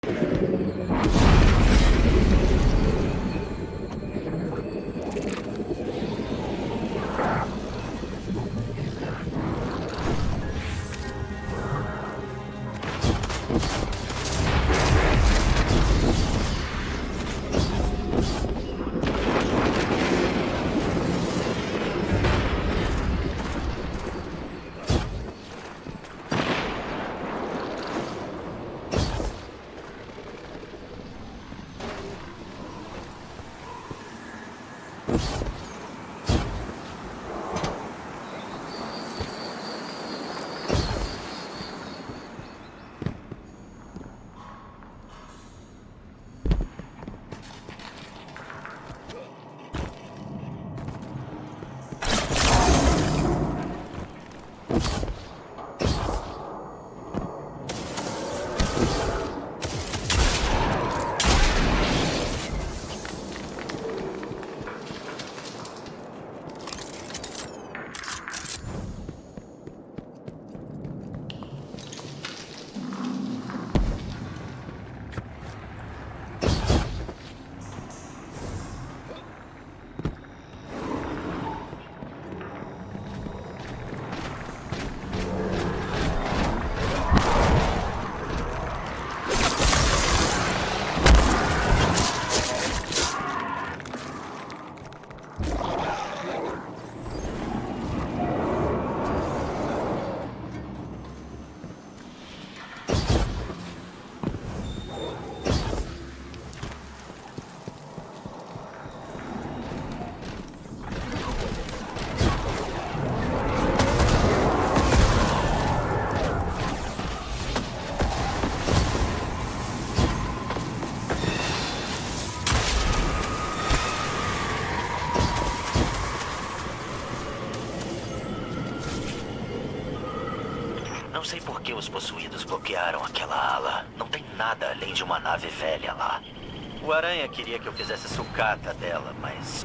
Não sei por que os possuídos bloquearam aquela ala. Não tem nada além de uma nave velha lá. O Aranha queria que eu fizesse sucata dela, mas...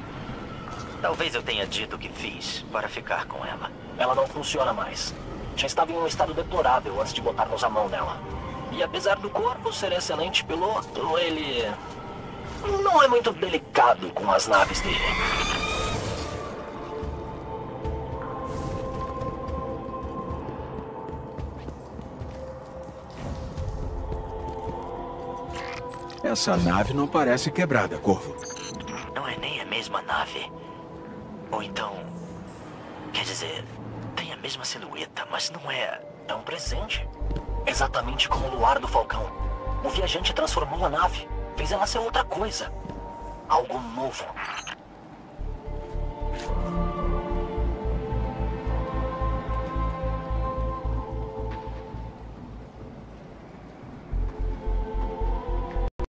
talvez eu tenha dito o que fiz para ficar com ela. Ela não funciona mais. Já estava em um estado deplorável antes de botarmos a mão nela. E apesar do corpo ser excelente piloto, ele... não é muito delicado com as naves dele. Essa nave não parece quebrada, Corvo. Não é nem a mesma nave. Ou então... quer dizer, tem a mesma silhueta, mas não é... É um presente. Exatamente como o luar do Falcão. O viajante transformou a nave. Fez ela ser outra coisa. Algo novo.